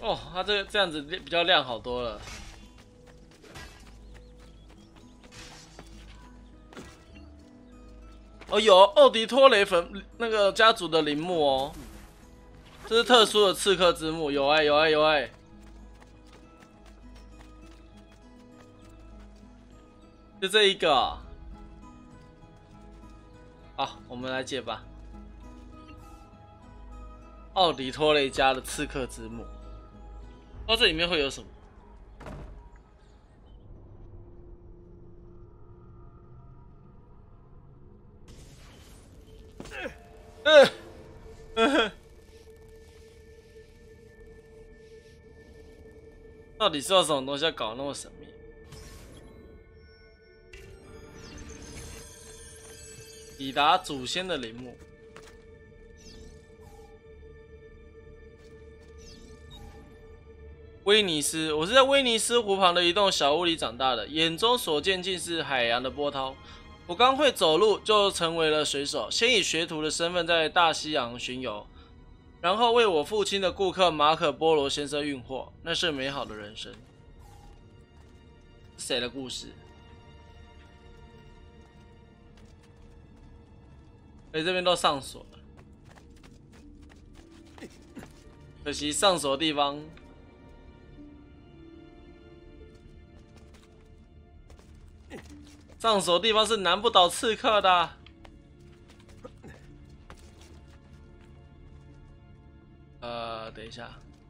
哦，它这样子比较亮好多了。哦，有奥迪托雷那个家族的陵墓哦，这是特殊的刺客之墓，有哎、有哎、有哎、就这一个啊。好，我们来解吧。奥迪托雷家的刺客之墓，哦，这里面会有什么？到底是有什么东西要搞那么神秘？抵达祖先的陵墓。威尼斯，我是在威尼斯湖旁的一栋小屋里长大的，眼中所见尽是海洋的波涛。我刚会走路就成为了水手，先以学徒的身份在大西洋巡游，然后为我父亲的顾客马可波罗先生运货，那是美好的人生。谁的故事？这边都上锁了，可惜上锁的地方。上手的地方是难不倒刺客的。等一下，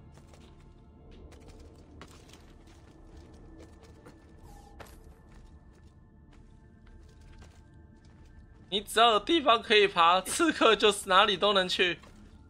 你只要有地方可以爬，刺客就是哪里都能去。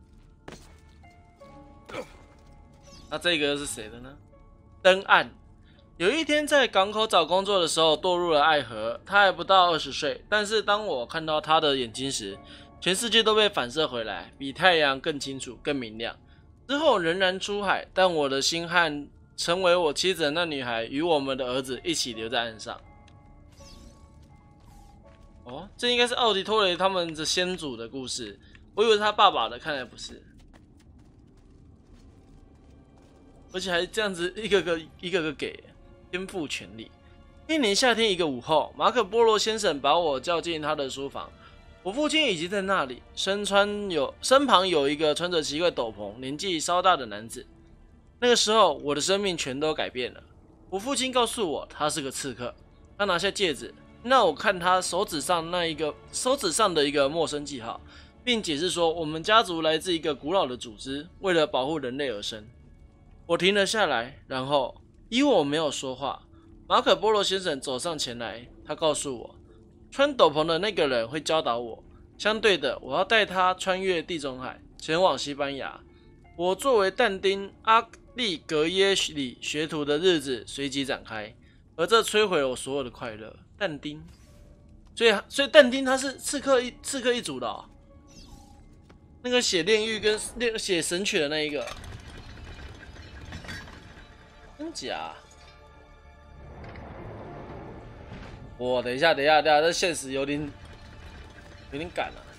那这个是谁的呢？登岸。有一天在港口找工作的时候堕入了爱河，他还不到20岁，但是当我看到他的眼睛时，全世界都被反射回来，比太阳更清楚、更明亮。之后仍然出海，但我的心和成为我妻子的那女孩与我们的儿子一起留在岸上。哦，这应该是奥迪托雷他们的先祖的故事，我以为是他爸爸的，看来不是。而且还这样子一个个给。天赋权力。一年夏天一个午后，马可波罗先生把我叫进他的书房，我父亲已经在那里，身旁有一个穿着奇怪斗篷、年纪稍大的男子。那个时候，我的生命全都改变了。我父亲告诉我，他是个刺客。他拿下戒指，让我看他手指上的一个陌生记号，并解释说，我们家族来自一个古老的组织，为了保护人类而生。我停了下来，然后因为我没有说话，马可波罗先生走上前来，他告诉我，穿斗篷的那个人会教导我。相对的，我要带他穿越地中海，前往西班牙。我作为但丁·阿利格耶里学徒的日子随即展开，而这摧毁了我所有的快乐。但丁，所以但丁他是刺客一族的哦，那个写炼狱跟写神曲的那一个。真假？等一下，这现实有点赶了。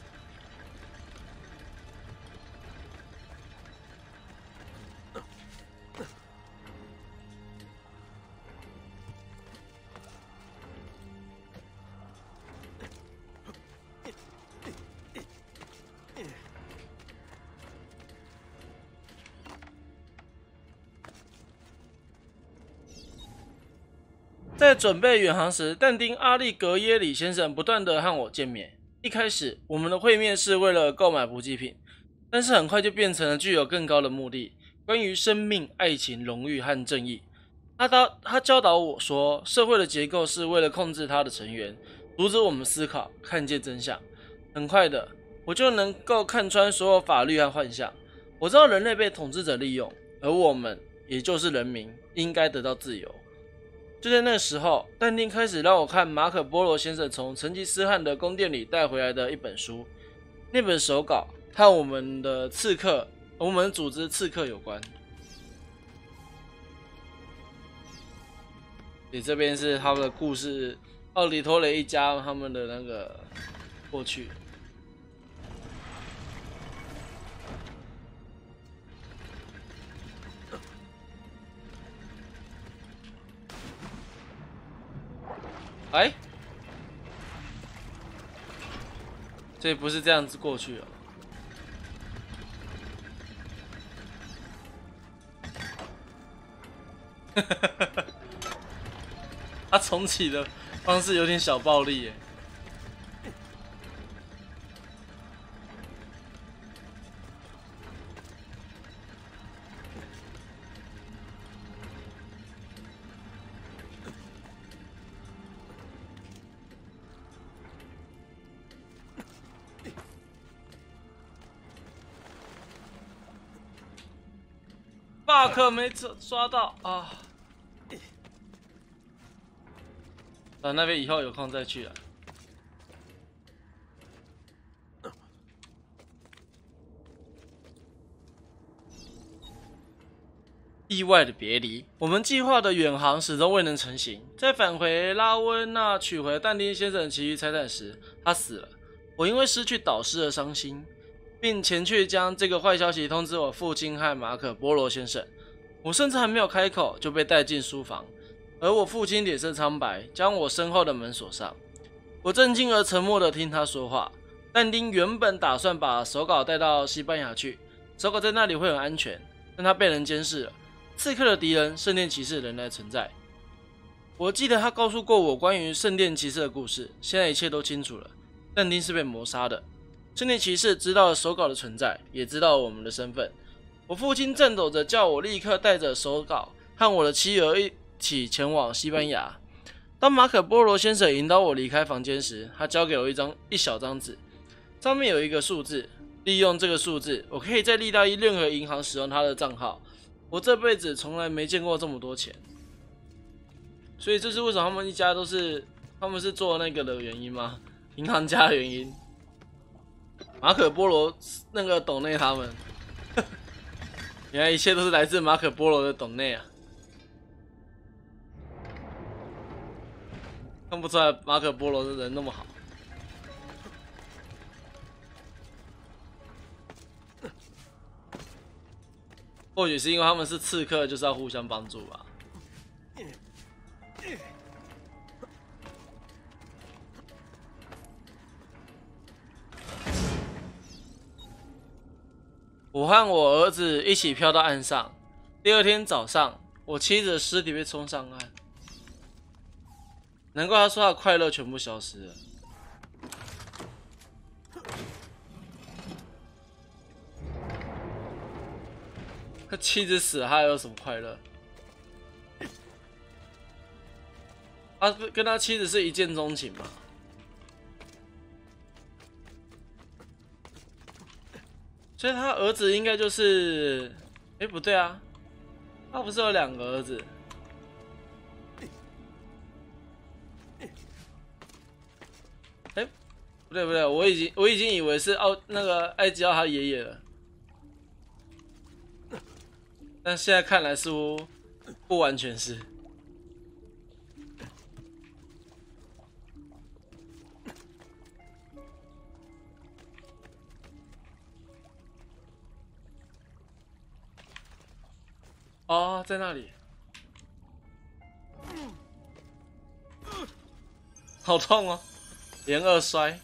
在准备远航时，但丁·阿利格耶里先生不断地和我见面。一开始，我们的会面是为了购买补给品，但是很快就变成了具有更高的目的，关于生命、爱情、荣誉和正义。他教导我说，社会的结构是为了控制它的成员，阻止我们思考、看见真相。很快的，我就能够看穿所有法律和幻象。我知道人类被统治者利用，而我们，也就是人民，应该得到自由。就在那个时候，但丁开始让我看马可波罗先生从成吉思汗的宫殿里带回来的一本书。那本手稿和我们组织刺客有关。这边是他们的故事，奥迪托雷一家他们的那个过去。 哎，这不是这样子过去哦。他重启的方式有点小暴力耶。bug 没刷到啊！那边以后有空再去了。意外的别离，我们计划的远航始终未能成行。在返回拉温纳取回但丁先生的其余财产时，他死了。我因为失去导师而伤心，并前去将这个坏消息通知我父亲和马可波罗先生。我甚至还没有开口，就被带进书房，而我父亲脸色苍白，将我身后的门锁上。我震惊而沉默地听他说话。但丁原本打算把手稿带到西班牙去，手稿在那里会很安全，但他被人监视了。刺客的敌人圣殿骑士仍然存在。我记得他告诉过我关于圣殿骑士的故事，现在一切都清楚了。但丁是被谋杀的。圣殿骑士知道了手稿的存在，也知道了我们的身份。我父亲颤抖着叫我立刻带着手稿和我的妻儿一起前往西班牙。当马可波罗先生引导我离开房间时，他交给我一小张纸，上面有一个数字。利用这个数字，我可以在意大利任何银行使用他的账号。我这辈子从来没见过这么多钱，所以这是为什么他们一家都是他们是做那个的原因吗？银行家的原因。马可波罗那个斗内他们，原来一切都是来自马可波罗的斗内啊！看不出来马可波罗的人那么好。或许是因为他们是刺客，就是要互相帮助吧。我和我儿子一起飘到岸上。第二天早上，我妻子的尸体被冲上岸。难怪他说他的快乐全部消失了。他妻子死了，他还有什么快乐？他跟他妻子是一见钟情嘛？所以他儿子应该就是……哎，不对啊，他不是有2个儿子？哎，不对不对，我已经以为是那个埃及奥他爷爷了。但现在看来似乎不完全是。哦，在那里。好痛哦，连2摔。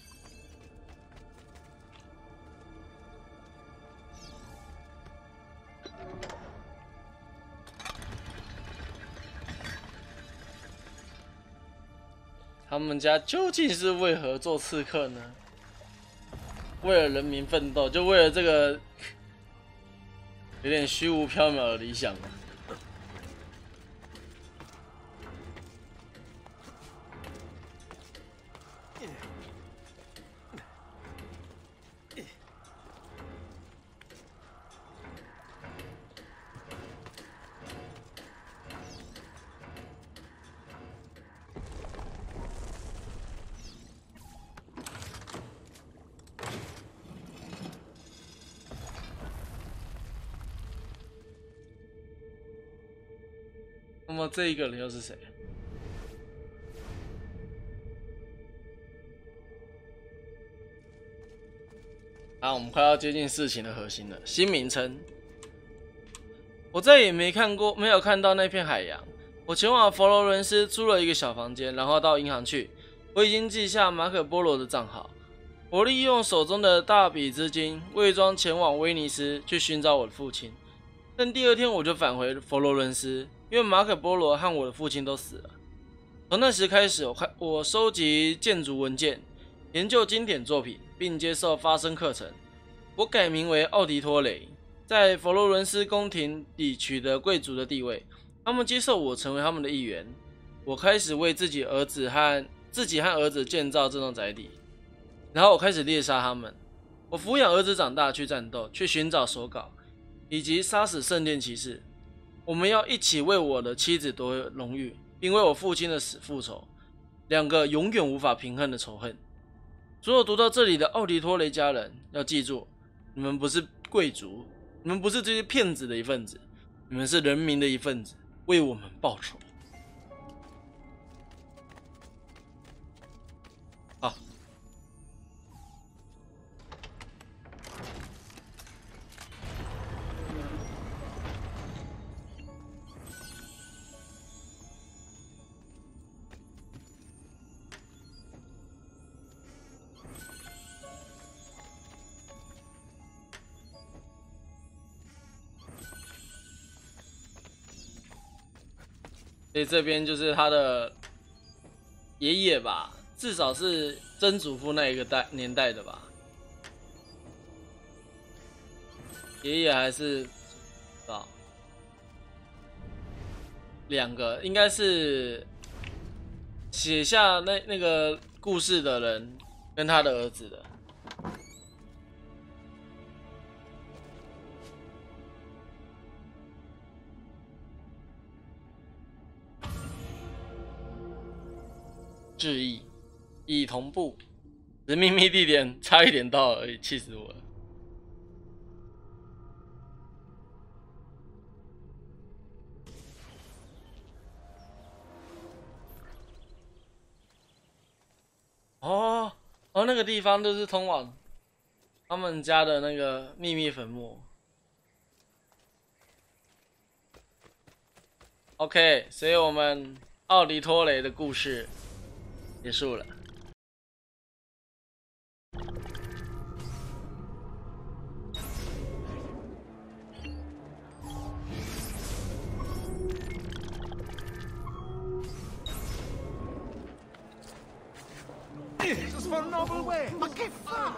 他们家究竟是为何做刺客呢？为了人民奋斗，就为了这个有点虚无缥缈的理想吗？那么这一个人又是谁？我们快要接近事情的核心了。新名称，我再也没有看到那片海洋。我前往佛罗伦斯租了一个小房间，然后到银行去。 我已经记下马可波罗的账号。我利用手中的大笔资金，伪装前往威尼斯去寻找我的父亲。但第二天我就返回佛罗伦斯，因为马可波罗和我的父亲都死了。从那时开始，我收集建筑文件，研究经典作品，并接受发声课程。我改名为奥迪托雷，在佛罗伦斯宫廷里取得贵族的地位，他们接受我成为他们的一员。我开始为自己和儿子建造这栋宅邸，然后我开始猎杀他们。我抚养儿子长大，去战斗，去寻找手稿，以及杀死圣殿骑士。我们要一起为我的妻子夺回荣誉，并为我父亲的死复仇，两个永远无法平衡的仇恨。所有读到这里的奥迪托雷家人，要记住，你们不是贵族，你们不是这些骗子的一份子，你们是人民的一份子，为我们报仇。好，所以这边就是他的爷爷吧，至少是曾祖父那一个年代的吧。爷爷还是两个，应该是写下那个故事的人跟他的儿子的。致意，已同步，只秘密地点差一点到而已，气死我了。哦，那个地方就是通往他们家的那个秘密坟墓。OK， 所以我们奥迪托雷的故事结束了。 This is for noble way. Ma che fa?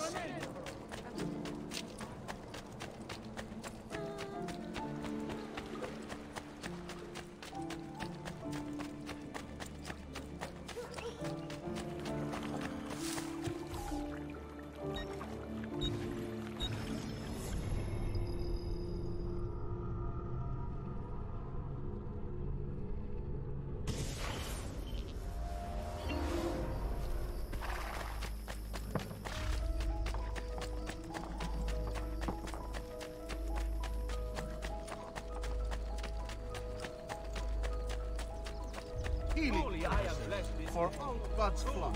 Holy, I am blessed for all God's flock.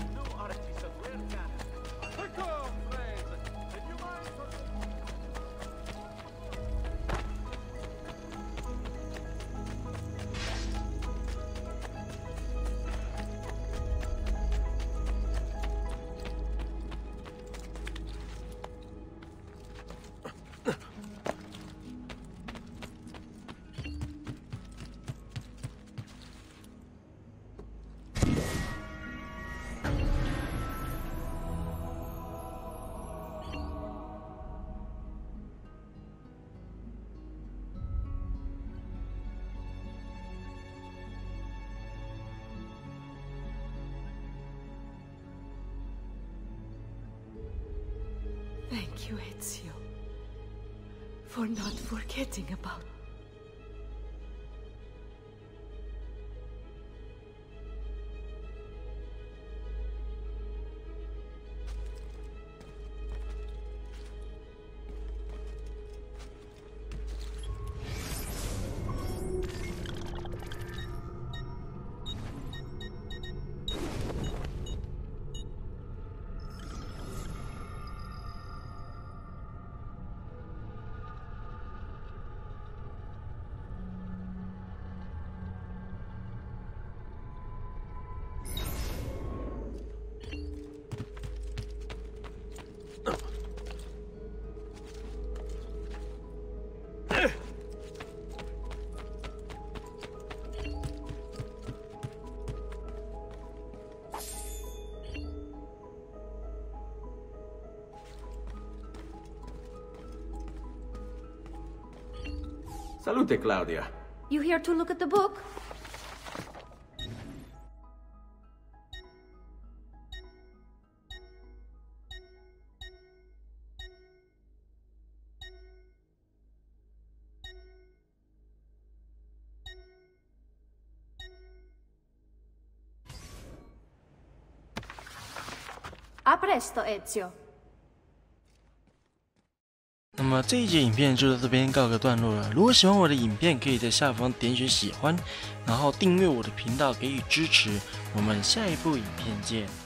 Thank you, Ezio, for not forgetting about me. Salute, Claudia. You here to look at the book? A presto, Ezio。 那么这一节影片就到这边告个段落了。如果喜欢我的影片，可以在下方点选喜欢，然后订阅我的频道给予支持。我们下一部影片见。